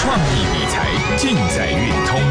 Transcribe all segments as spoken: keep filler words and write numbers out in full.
创意理财尽在运通。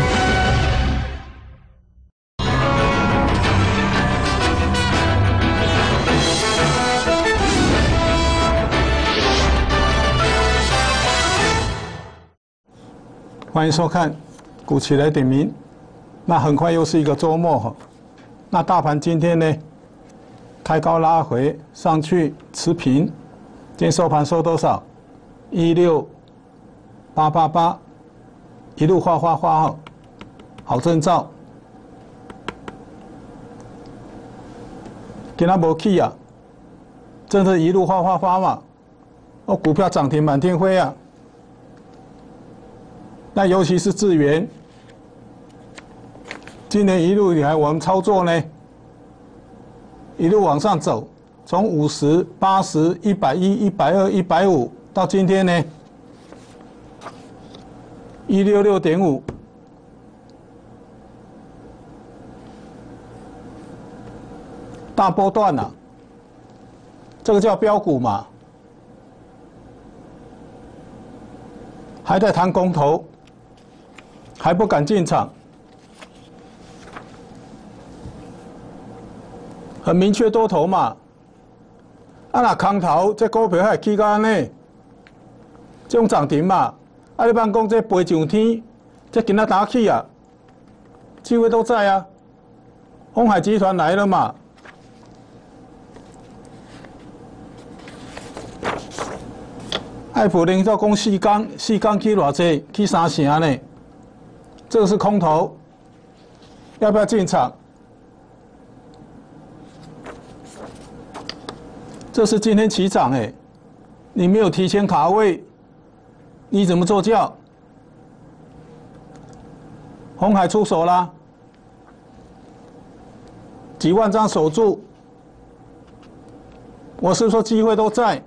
欢迎收看《股期来点名》。那很快又是一个周末哈。那大盘今天呢，开高拉回上去持平，今天收盘收多少？一六八八八，一路花花花哈，好征兆。今天没起啊，真的一路花花花嘛。哦，股票涨停满天飞啊。那尤其是智原，今年一路以来我们操作呢，一路往上走，从五十、八十、一百一、一百二、一百五，到今天呢，一六六点五，大波段啊，这个叫标股嘛，还在谈公投。还不敢进场，很明确多头嘛。啊，那空头这股票还起到安尼，这种涨停嘛。啊，你别讲这飞上天，这今仔打起啊，机会都在啊。鸿海集团来了嘛。爱普林要讲四缸，四缸起偌济？起三成呢？这个是空头，要不要进场？这是今天起涨哎，你没有提前卡位，你怎么做轿？鸿海出手啦，几万张守住，我是说机会都在。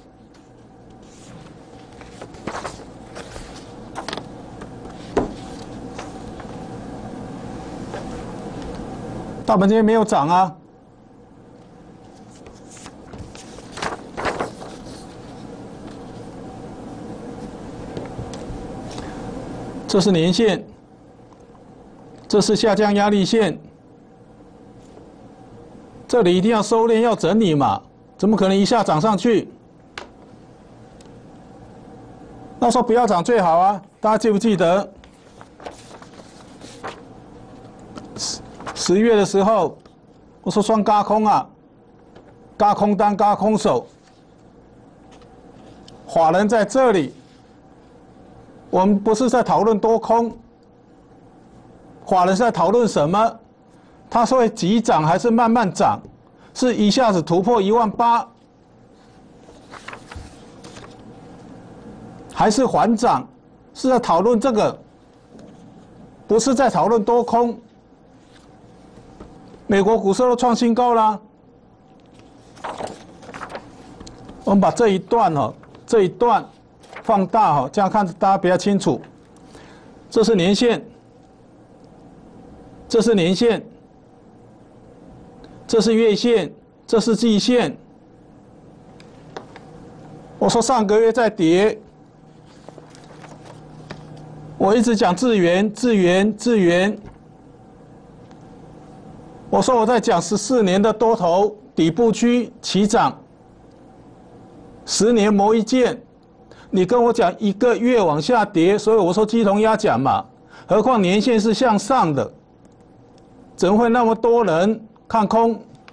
大盘今天没有涨啊，这是年线，这是下降压力线，这里一定要收敛，要整理嘛，怎么可能一下涨上去？那时候不要涨最好啊，大家记不记得？十月的时候，我说双轧空啊，轧空单、轧空手，法人在这里，我们不是在讨论多空，法人是在讨论什么？它是会急涨还是慢慢涨？是一下子突破一万八，还是缓涨？是在讨论这个，不是在讨论多空。美国股市都创新高啦，我们把这一段哦，这一段放大哈，这样看大家比较清楚。这是年线，这是年线，这是月线，这是季线。我说上个月在跌，我一直讲智原、智原、智原。我说我在讲十四年的多头底部区起涨，十年磨一剑，你跟我讲一个月往下跌，所以我说鸡同鸭讲嘛。何况年线是向上的，怎么会那么多人看空？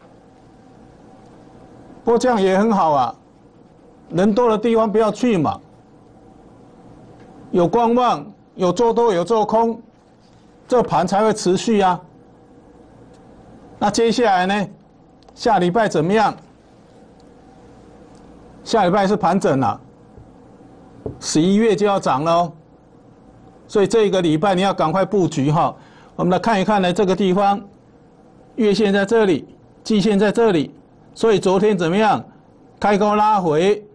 不过这样也很好啊，人多的地方不要去嘛。有观望，有做多，有做空，这盘才会持续啊。那接下来呢？下礼拜怎么样？下礼拜是盘整了，十一月就要涨了哦，所以这一个礼拜你要赶快布局哈。我们来看一看呢，这个地方，月线在这里，季线在这里，所以昨天怎么样？开高拉回，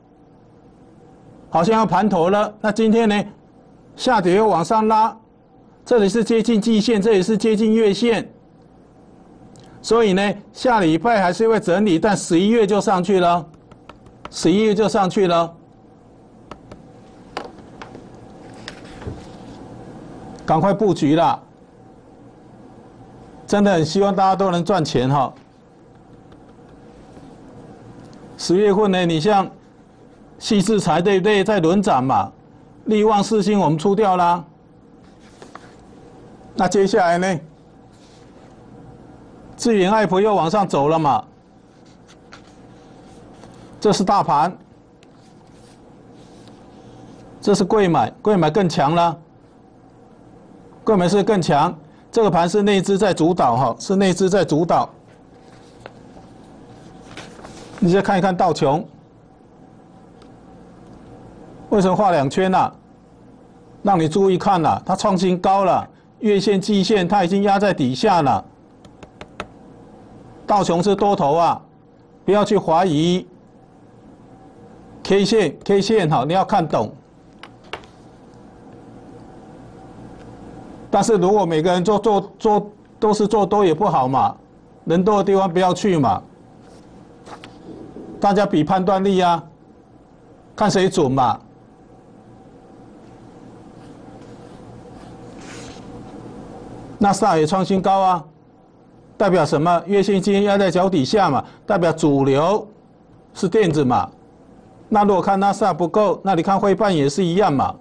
好像要盘头了。那今天呢？下跌又往上拉，这里是接近季线，这里是接近月线。所以呢，下礼拜还是会整理，但十一月就上去了，十一月就上去了。 赶快布局啦！真的很希望大家都能赚钱哈。十月份呢，你像矽智财对不对？在轮涨嘛，力旺世芯我们出掉啦。那接下来呢？智原爱普又往上走了嘛？这是大盘，这是贵买，贵买更强了。贵买是更强，这个盘是内资在主导哈，是内资在主导。你再看一看道琼，为什么画两圈啊？让你注意看了，它创新高了，月线、季线它已经压在底下了。道琼是多头啊，不要去怀疑。K 线 K 线哈，你要看懂。但是如果每个人做做做都是做多也不好嘛，人多的地方不要去嘛。大家比判断力啊，看谁准嘛。纳斯达克也创新高啊，代表什么？月线今天压在脚底下嘛，代表主流是电子嘛。那如果看纳斯达克不够，那你看汇办也是一样嘛。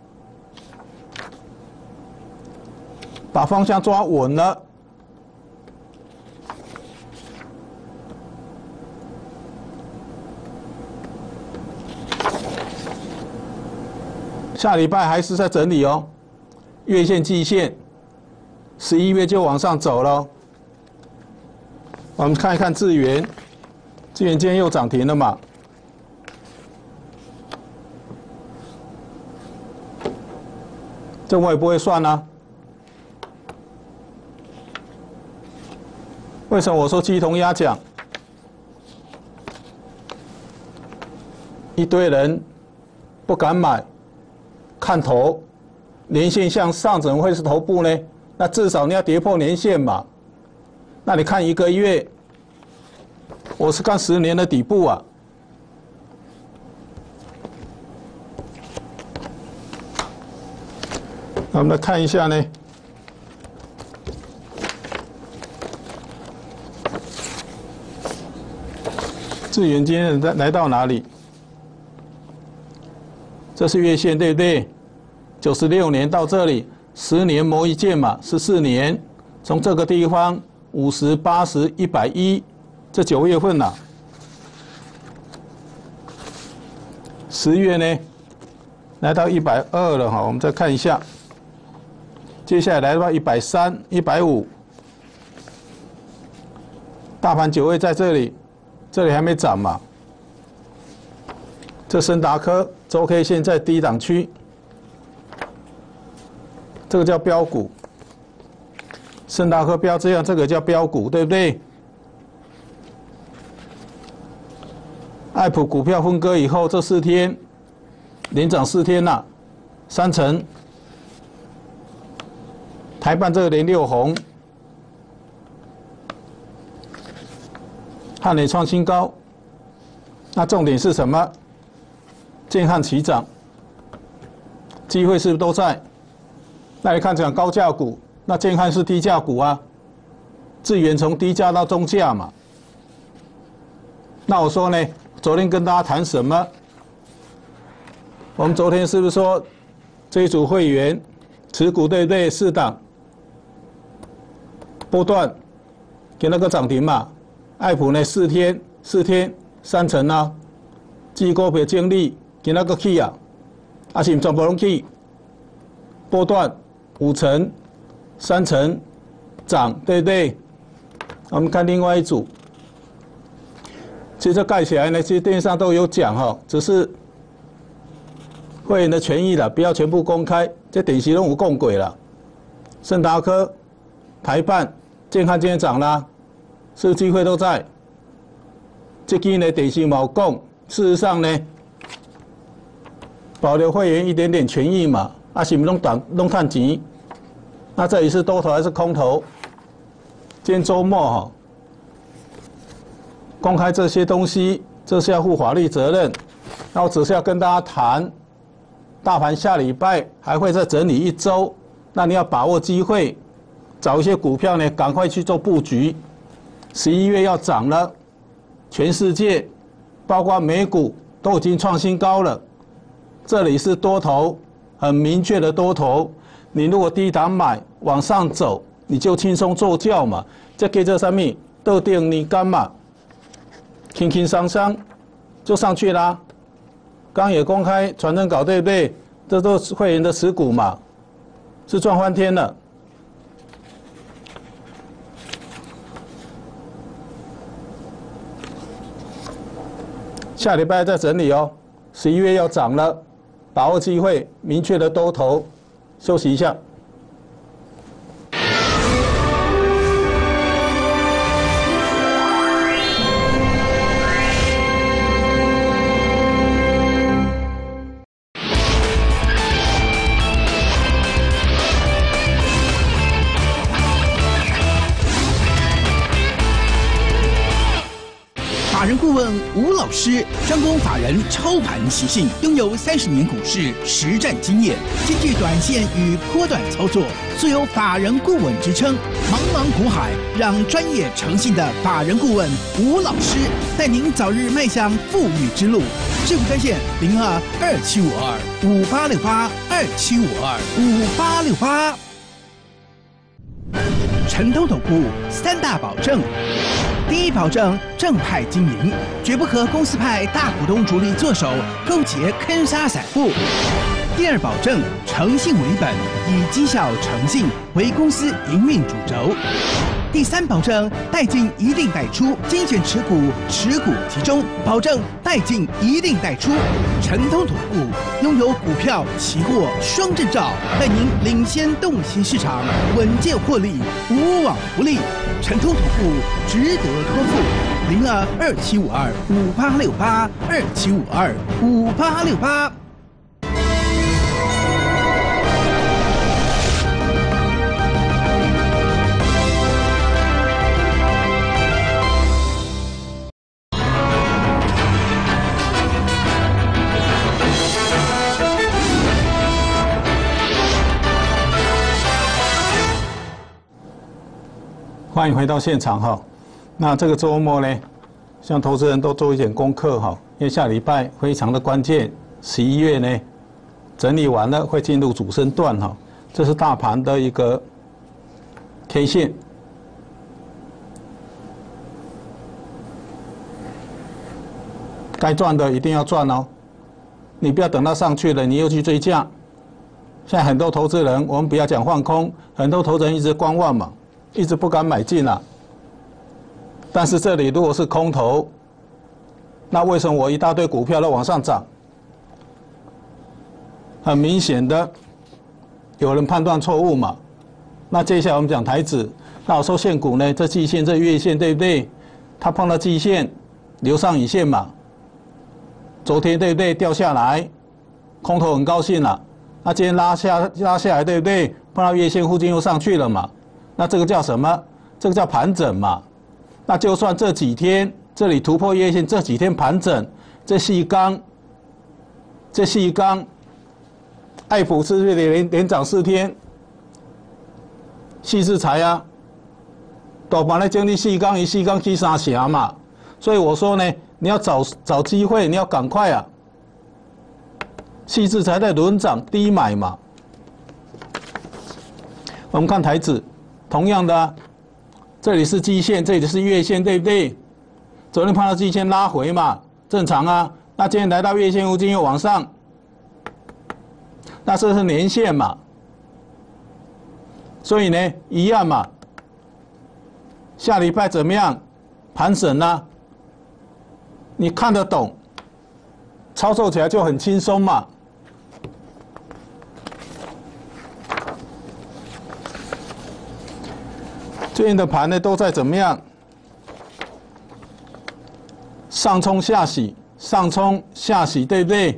把方向抓稳了。下礼拜还是在整理哦，月线、季线，十一月就往上走了。我们看一看智原，智原今天又涨停了嘛？这我也不会算啊。为什么我说鸡同鸭讲？一堆人不敢买，看头，年线向上怎么会是头部呢？那至少你要跌破年线嘛。那你看一个月，我是看十年的底部啊。那我们来看一下呢。智原今天来来到哪里？这是月线对不对？九十六年到这里，十年磨一剑嘛，十四年，从这个地方五十、八十、一百一，这九月份了。十月呢，来到一百二了哈，我们再看一下。接下来来到一百三、一百五，大盘九月在这里。这里还没涨嘛？这森达科周 K 线在低档区，这个叫标股。森达科标这样，这个叫标股，对不对？爱普股票分割以后，这四天连涨四天了，三成。台办这个连六红。汉磊创新高，那重点是什么？建汉齐涨，机会是不是都在？那你看讲高价股，那建汉是低价股啊，智原从低价到中价嘛。那我说呢，昨天跟大家谈什么？我们昨天是不是说这一组会员持股对不对？四档波段给那个涨停嘛？爱普呢，四天四天三成啊，基股票经历今仔个起啊，啊是全部拢起，波段五成、三成涨，对不对？我们看另外一组，其实盖起来呢，其实电视上都有讲哈，只是会员的权益了，不要全部公开，这典型任务共轨了。盛达科、台办、健康今天涨啦。是不是机会都在？这支呢，典型冇讲。事实上呢，保留会员一点点权益嘛，啊，是不弄短弄探钱？那这里是多头还是空头？今天周末哈、哦，公开这些东西，这是要负法律责任。那我只是要跟大家谈，大盘下礼拜还会再整理一周， 那你要把握机会，找一些股票呢，赶快去做布局。十一月要涨了，全世界包括美股都已经创新高了，这里是多头，很明确的多头。你如果低档买，往上走，你就轻松做轿嘛。这给这上面特定你干嘛？轻轻松松就上去啦。刚也公开传真稿，对不对？这都是会员的持股嘛，是赚翻天了。下礼拜再整理哦，十一月要涨了，把握机会，明确的多头。休息一下。 法人顾问吴老师专攻法人操盘习性，拥有三十年股市实战经验，兼具短线与波段操作，素有法人顾问之称。茫茫股海，让专业诚信的法人顾问吴老师带您早日迈向富裕之路。致富专线零二二七五二五八六八二七五二五八六八。晨通投顾三大保证。第一保证正派经营，绝不和公司派大股东主力做手勾结坑杀散户。第二保证诚信为本，以绩效诚信为公司营运主轴。第三保证带进一定带出，精选持股，持股集中，保证带进一定带出。晨通投顾拥有股票、期货双证照，带您领先洞悉市场，稳健获利，无往不利。晨通投顾值得托付，零二二七五二五八六八二七五二五八六八。 欢迎回到现场哈。那这个周末呢，像投资人都做一点功课哈，因为下礼拜非常的关键，十一月呢整理完了会进入主升段哈。这是大盘的一个 K 线，该赚的一定要赚哦，你不要等它上去了你又去追价。现在很多投资人，我们不要讲放空，很多投资人一直观望嘛。一直不敢买进啊，但是这里如果是空头，那为什么我一大堆股票都往上涨？很明显的，有人判断错误嘛。那接下来我们讲台指，那我说现股呢，这季线、这月线对不对？它碰到季线，留上影线嘛。昨天对不对？掉下来，空头很高兴了。那今天拉下拉下来对不对？碰到月线附近又上去了嘛。那这个叫什么？这个叫盘整嘛。那就算这几天这里突破月线，这几天盘整，这细钢，这细钢，爱普是不是连连涨四天？细制裁啊，大盘来经历细钢，一细钢去三峡嘛。所以我说呢，你要找找机会，你要赶快啊。细制裁在轮涨低买嘛。我们看台指。同样的、啊，这里是季线，这里是月线，对不对？昨天碰到季线拉回嘛，正常啊。那今天来到月线附近又往上，那这是年线嘛。所以呢，一样嘛。下礼拜怎么样？盘整呢？你看得懂，操作起来就很轻松嘛。最近的盘呢都在怎么样？上冲下洗，上冲下洗，对不对？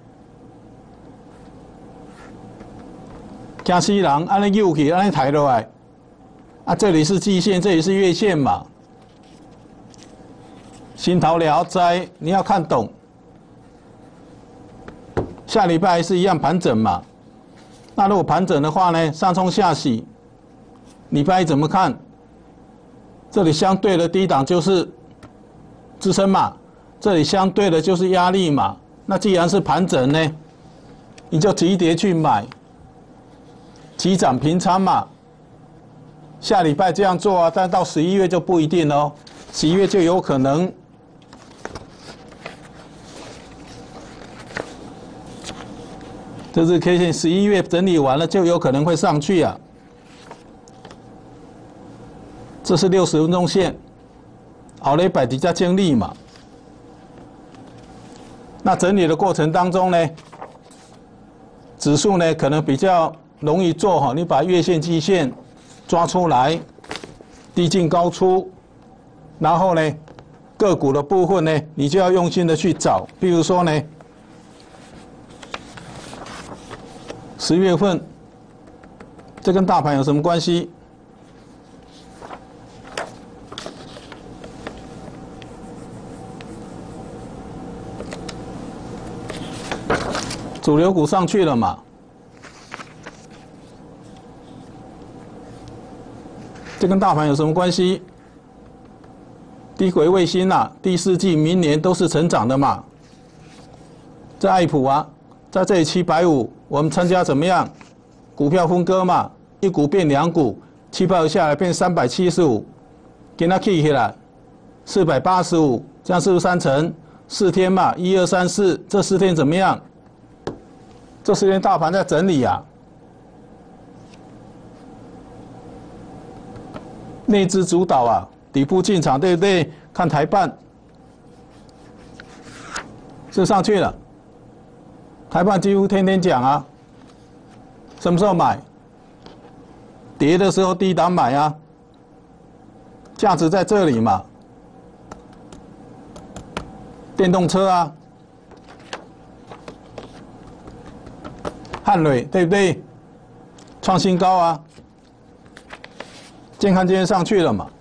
加西郎按那右起，按那抬落来，啊，这里是季线，这里是月线嘛。新桃聊斋，你要看懂。下礼拜还是一样盘整嘛， 那如果盘整的话呢，上冲下洗，礼拜一怎么看？这里相对的低档就是支撑嘛，这里相对的就是压力嘛。那既然是盘整呢，你就急跌去买，急涨平仓嘛。下礼拜这样做啊，但到十一月就不一定哦，十一月就有可能。这是 K 线，十一月整理完了就有可能会上去啊。这是六十分钟线，后礼拜比较经历嘛。那整理的过程当中呢，指数呢可能比较容易做哈，你把月线、季线抓出来，低进高出，然后呢，个股的部分呢，你就要用心的去找，比如说呢。十月份，这跟大盘有什么关系？主流股上去了嘛？这跟大盘有什么关系？低轨卫星啊，第四季明年都是成长的嘛。在爱普啊，在这里七百五。我们参加怎么样？股票分割嘛，一股变两股，七百下来变三百七十五，给它 K 起来，四百八十五，这样是不是三成？四天嘛，一二三四，这四天怎么样？这四天大盘在整理啊，内资主导啊，底部进场，对不对？看台半，是上去了。台半几乎天天讲啊，什么时候买？跌的时候低档买啊，价值在这里嘛。电动车啊，汉磊对不对？创新高啊，健康今天上去了嘛，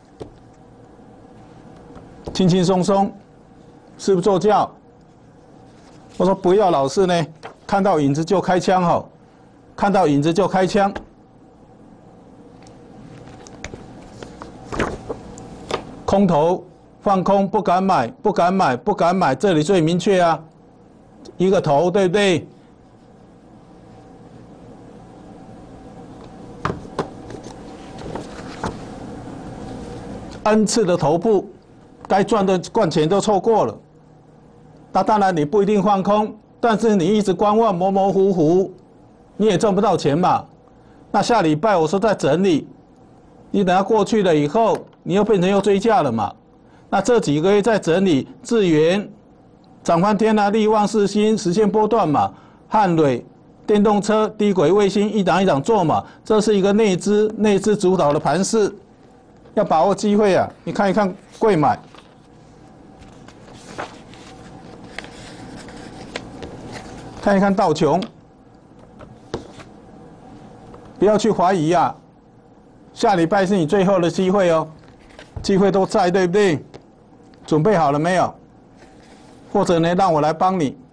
轻轻松松，是不是坐轿？我说不要老是呢，看到影子就开枪吼，看到影子就开枪。空头放空，不敢买，不敢买，不敢买，这里最明确啊，一个头，对不对？N 次的头部，该赚的赚钱都错过了。那当然你不一定放空，但是你一直观望，模模糊糊，你也赚不到钱嘛。那下礼拜我说在整理，你等它过去了以后，你又变成又追价了嘛。那这几个月在整理，智原涨翻天啊，力旺、世芯实现波段嘛，汉磊电动车、低轨卫星一档一档做嘛，这是一个内资内资主导的盘势，要把握机会啊！你看一看贵买。看一看道琼，不要去怀疑啊！下礼拜是你最后的机会哦，机会都在，对不对？准备好了没有？或者呢，让我来帮你，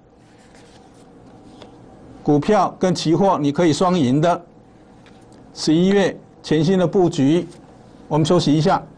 股票跟期货你可以双赢的。十一月全新的布局，我们休息一下。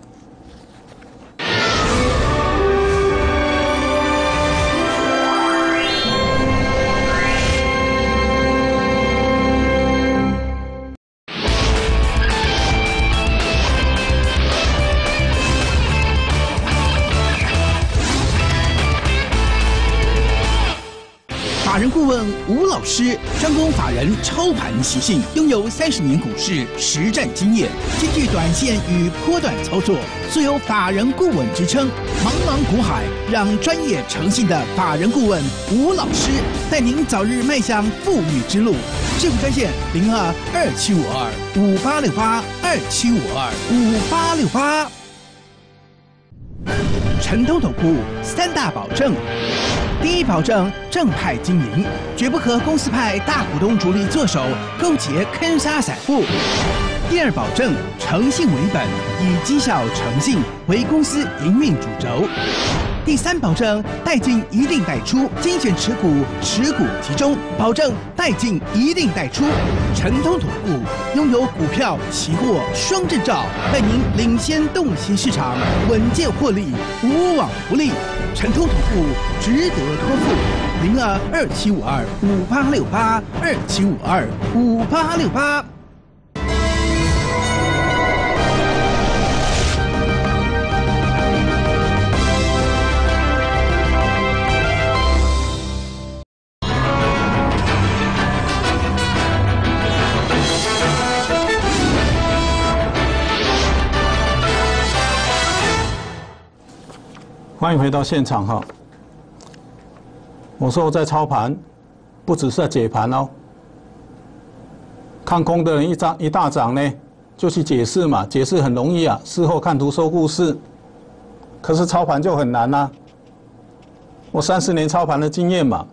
法人顾问吴老师专攻法人操盘习性，拥有三十年股市实战经验，兼具短线与波段操作，素有法人顾问之称。茫茫股海，让专业诚信的法人顾问吴老师带您早日迈向富裕之路。致富专线零二二七五二五八六八二七五二五八六八。陈东总部三大保证。第一保证正派经营，绝不和公司派大股东主力做手，勾结坑杀散户。第二保证诚信为本，以绩效诚信为公司营运主轴。 第三保证带进一定带出，精选持股，持股集中，保证带进一定带出。陈通投顾拥有股票、期货双证照，带您领先洞悉市场，稳健获利，无往不利。陈通投顾值得托付。零二二七五二五八六八二七五二五八六八。 欢迎回到现场哈。我说我在操盘，不只是在解盘哦。看空的人一涨一大涨呢，就去解释嘛，解释很容易啊，事后看图说故事。可是操盘就很难啊。我三十年操盘的经验嘛，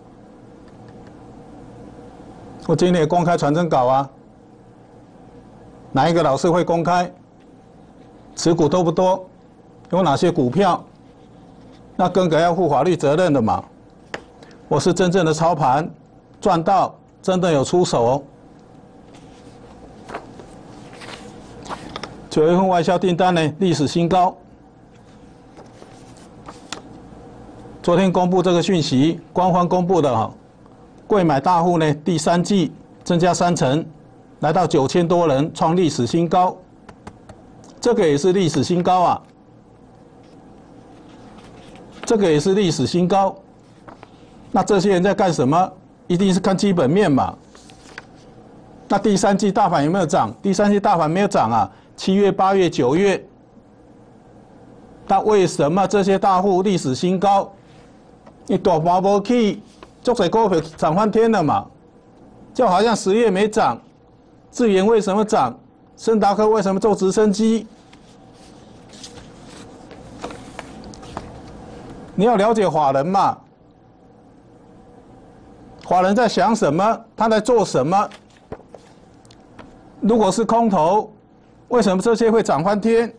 我今天也公开传真稿啊。哪一个老师会公开？持股多不多？有哪些股票？那更个要负法律责任的嘛。我是真正的操盘，赚到真的有出手哦。九月份外销订单呢，历史新高。昨天公布这个讯息，官方公布的哈，柜买大户呢，第三季增加三成，来到九千多人，创历史新高。这个也是历史新高啊。这个也是历史新高，那这些人在干什么？一定是看基本面嘛。那第三季大盘有没有涨？第三季大盘没有涨啊，七月、八月、九月。那为什么这些大户历史新高？你大盘没去，足多股票涨翻天了嘛？就好像十月没涨，智原为什么涨？森达科为什么做直升机？你要了解法人嘛，法人在想什么，他在做什么。如果是空头，为什么这些会涨翻天？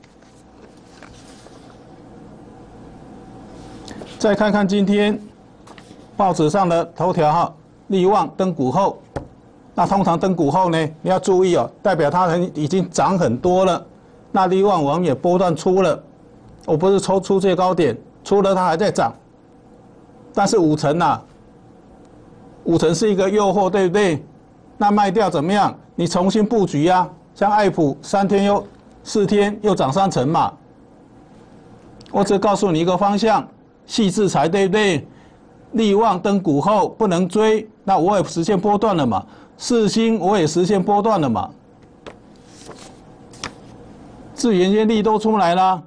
再看看今天报纸上的头条哈，力旺登股后，那通常登股后呢，你要注意哦，代表它很已经涨很多了。那力旺我们也波段出了，我不是抽出最高点。除了它还在涨，但是五成啊，五成是一个诱惑，对不对？那卖掉怎么样？你重新布局啊，像爱普三天又四天又涨三成嘛。我只告诉你一个方向，细制裁，对不对？力旺登股后不能追，那我也实现波段了嘛。世芯我也实现波段了嘛。智原先利都出来啦。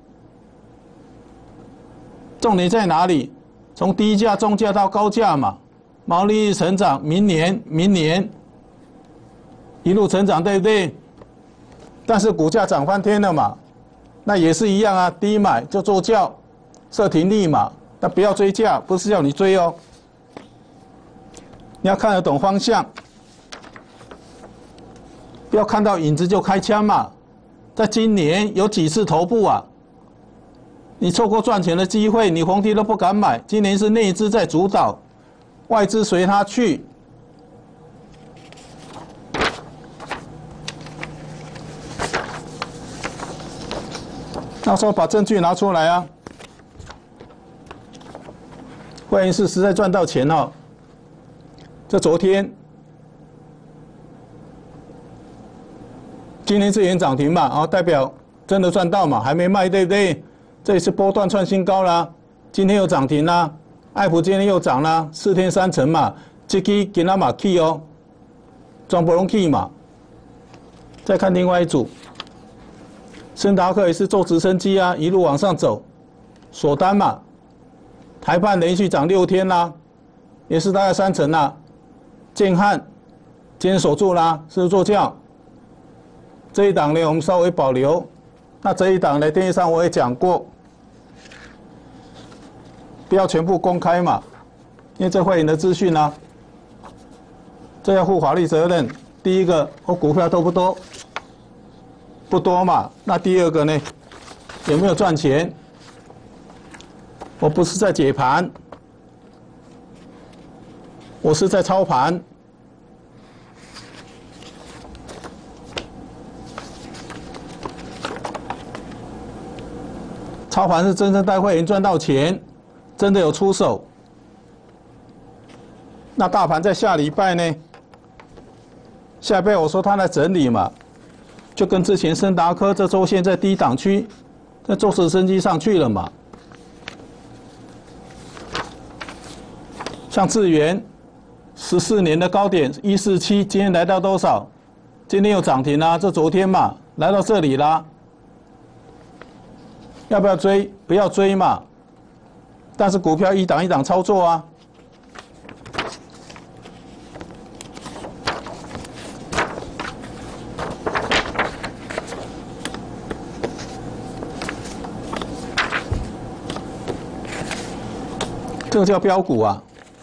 重点在哪里？从低价、中价到高价嘛，毛利率成长，明年、明年一路成长，对不对？但是股价涨翻天了嘛，那也是一样啊，低买就做轿，设停利嘛，那不要追价，不是要你追哦，你要看得懂方向，不要看到影子就开枪嘛。在今年有几次头部啊？你错过赚钱的机会，你逢低都不敢买。今年是内资在主导，外资随他去。那时候把证据拿出来啊！会员是实在赚到钱哦。这昨天，今天智原涨停嘛，啊，代表真的赚到嘛，还没卖，对不对？这也是波段创新高啦，今天又涨停啦，爱普今天又涨啦，四天三成嘛，这支今仔嘛起哦，全部拢起嘛。再看另外一组，森达克也是做直升机啊，一路往上走，锁单嘛，台半连续涨六天啦，也是大概三成啦。建汉今天锁住啦，是不是做轿？这一档呢，我们稍微保留。那这一档呢，电视上我也讲过。不要全部公开嘛，因为这会员的资讯啊，这要负法律责任。第一个，我股票多不多？不多嘛。那第二个呢，有没有赚钱？ 我不是在解盘，我是在操盘。操盘是真正带会员赚到钱，真的有出手。那大盘在下礼拜呢？下礼拜我说它在整理嘛，就跟之前森达科这周线在低档区，在做直升机上去了嘛。像智原十四年的高点一四七，今天来到多少？今天又涨停啦，这昨天嘛，来到这里啦。要不要追？不要追嘛。但是股票一档一档操作啊。这个叫标股啊。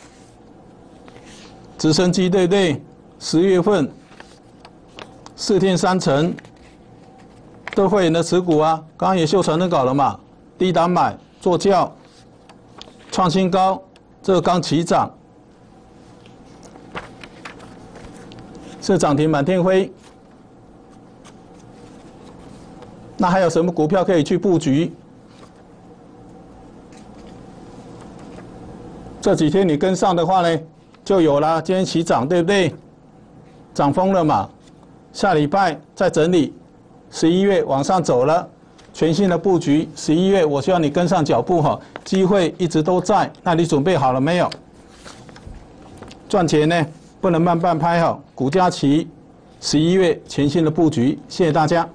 直升机对不对？十月份四天三成。都会员的持股啊，刚刚也秀成的搞了嘛，低档买做轿，创新高，这个刚起涨，是涨停满天飞。那还有什么股票可以去布局？这几天你跟上的话呢，就有啦，今天起涨，对不对？涨疯了嘛，下礼拜再整理。十一月往上走了，全新的布局。十一月，我希望你跟上脚步哈，机会一直都在。那你准备好了没有？赚钱呢，不能慢半拍哈。股价期，十一月全新的布局。谢谢大家。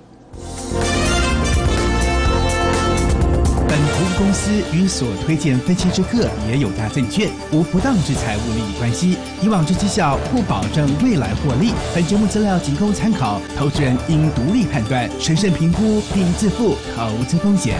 本投资公司与所推荐分期之客也有大证券无不当之财务利益关系，以往之绩效不保证未来获利。本节目资料仅供参考，投资人应独立判断、审慎评估并自负投资风险。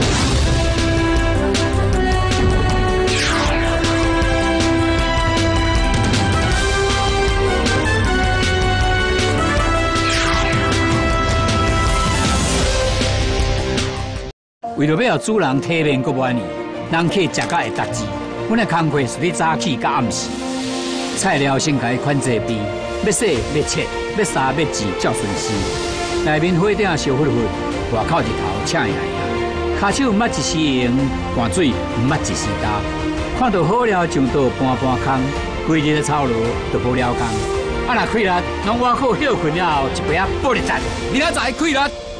为着要主人体面阁满意，人客食甲会达志。阮的工课是咧早起甲暗时，菜料先甲伊款这边，要洗要切要杀要煮，照顺时。内面火顶烧粉粉，外口日头请伊来呀。骹手毋捌一时用，汗水毋捌一时干。看到好了上倒搬搬空，规日的操劳就无了工。啊若开力，拢我好休困了后，一杯啊玻璃赞，明仔载开力。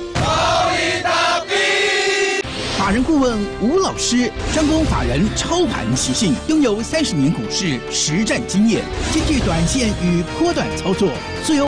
法人顾问吴老师专攻法人操盘习性，拥有三十年股市实战经验，兼具短线与波段操作，素有